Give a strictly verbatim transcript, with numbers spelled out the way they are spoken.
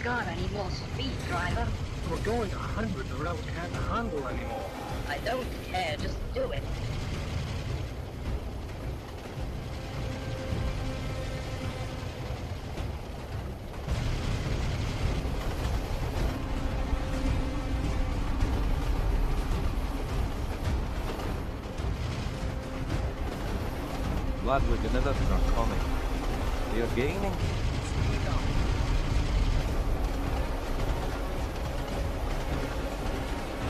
God, I need more speed, driver. We're going a hundred. The railroad can't handle anymore. I don't care, just do it. Ludwig and Atherton are coming. They are gaining. Speed up.